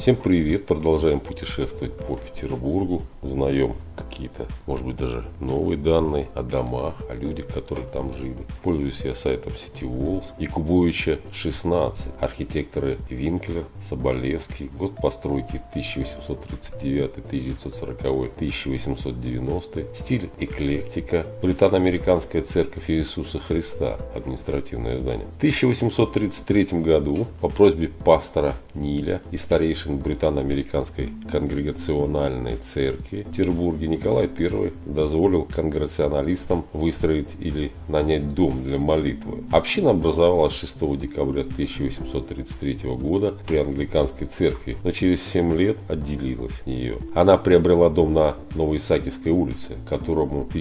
Всем привет! Продолжаем путешествовать по Петербургу. Узнаем какие-то, может быть, даже новые данные о домах, о людях, которые там жили. Пользуюсь я сайтом City Walls. Якубовича 16. Архитекторы Винклер, Соболевский. Год постройки 1839, 1940, 1890. Стиль эклектика. Британо-американская церковь Иисуса Христа. Административное здание. В 1833 году по просьбе пастора Ниля и старейшин Британо-американской конгрегациональной церкви в Петербурге Николай I дозволил конгрегационалистам выстроить или нанять дом для молитвы. Община образовалась 6 декабря 1833 года при англиканской церкви, но через 7 лет отделилась от нее. Она приобрела дом на Новоисакиевской улице, к которому в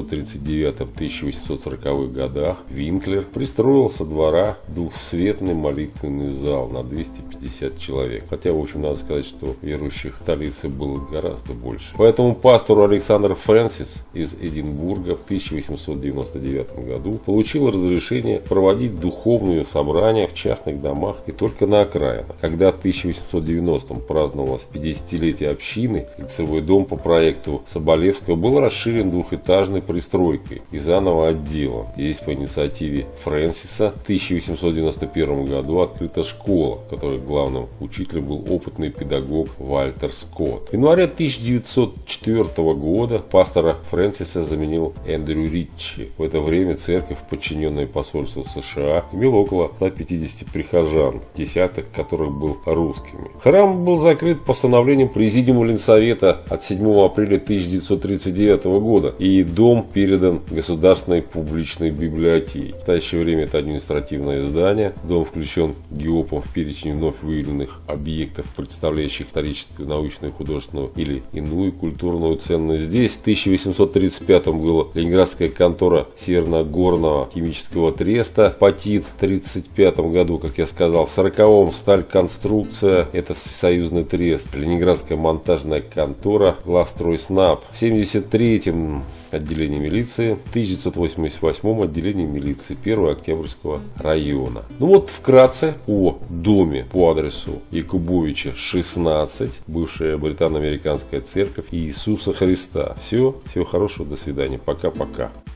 1839-1840 годах Винклер пристроил со двора двухсветный молитвенный зал на 250 человек. Хотя, в общем, надо сказать, что верующих в столице было гораздо больше. Поэтому пастору Александр Фрэнсис из Эдинбурга в 1899 году получил разрешение проводить духовные собрания в частных домах и только на окраинах. Когда в 1890 праздновалось 50-летие общины, лицевой дом по проекту Соболевского был расширен двухэтажной пристройкой и заново отделан. Здесь по инициативе Фрэнсиса в 1891 году открыта школа, в которой главным учителем был опытный педагог Вальтер Скотт. В январе 1904 года пастора Фрэнсиса заменил Эндрю Ричи. В это время церковь, подчиненная посольству США, имела около 150 прихожан, десяток которых был русскими. Храм был закрыт постановлением Президиума Ленсовета от 7 апреля 1939 года, и дом передан Государственной публичной библиотеке. В настоящее время это административное здание. Дом включен ГИОПом в перечень вновь выявленных объектов, представляющих историческую, научную, художественную или иную культурную ценность. Здесь в 1835 была Ленинградская контора Северногорного химического треста, ПАТИТ в 1935 году, как я сказал, в 1940-м Стальконструкция, это всесоюзный трест, Ленинградская монтажная контора Главстройснаб, в 1973-м отделение милиции, в 1988 отделение милиции 1 Октябрьского района. Ну вот вкратце о доме по адресу Якубовича 16, бывшая британо-американская церковь Иисуса Христа. Всего хорошего, до свидания, пока-пока.